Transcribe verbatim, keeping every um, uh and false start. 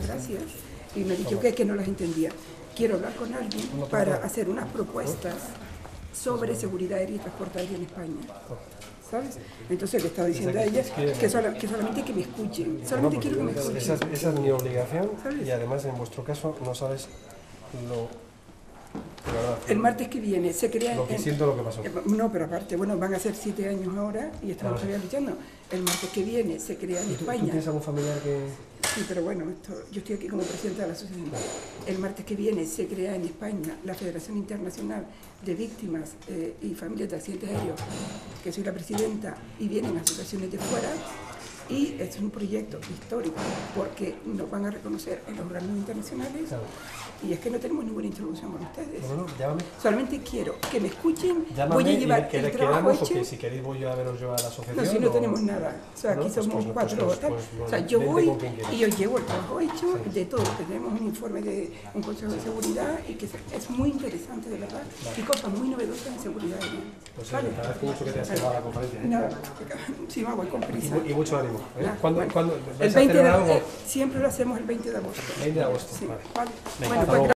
gracias y me ha dicho que, que no las entendía. Quiero hablar con alguien para hacer unas propuestas sobre seguridad aérea y transporte aéreo en España. ¿Sabes? Entonces le estaba diciendo a ella que, sola, que solamente que me escuchen, solamente quiero que me escuchen. Esa, esa es mi obligación, ¿sabes? Y además en vuestro caso no sabes lo... Verdad, el martes que viene se crea... Lo que en, siento lo que pasó. No, pero aparte, bueno, van a ser siete años ahora y estamos todavía luchando. El martes que viene se crea en España... ¿Tú tienes algún familiar que...? Sí, pero bueno, esto, yo estoy aquí como presidenta de la asociación. El martes que viene se crea en España la Federación Internacional de Víctimas eh, y Familias de Accidentes Aéreos, que soy la presidenta, y vienen asociaciones de fuera. Y es un proyecto histórico porque nos van a reconocer en los organismos internacionales. Claro. Y es que no tenemos ninguna introducción con ustedes. No, no, llámame. Solamente quiero que me escuchen. Llámame voy a llevar y que el trabajo hecho. Que si queréis voy yo a veros yo a la asociación. No, si no o... tenemos nada. O sea, aquí no, somos pues, pues, cuatro. pues, Pues, pues, pues, o sea, yo voy y yo llevo el trabajo hecho sí. de todo. Tenemos un informe de un consejo de seguridad y que es muy interesante, de verdad. Vale. Y cosas muy novedosas en seguridad. Pues vale. Te agradezco mucho que te hayas quedado a la conferencia. ¿eh? No, sí, me voy con prisa. Y, y mucho ánimo. ¿eh? Ah, ¿Cuándo, bueno. ¿cuándo El veinte de agosto. Eh, siempre lo hacemos el veinte de agosto. veinte de agosto. Sí, vale. vale. Venga, bueno, pues,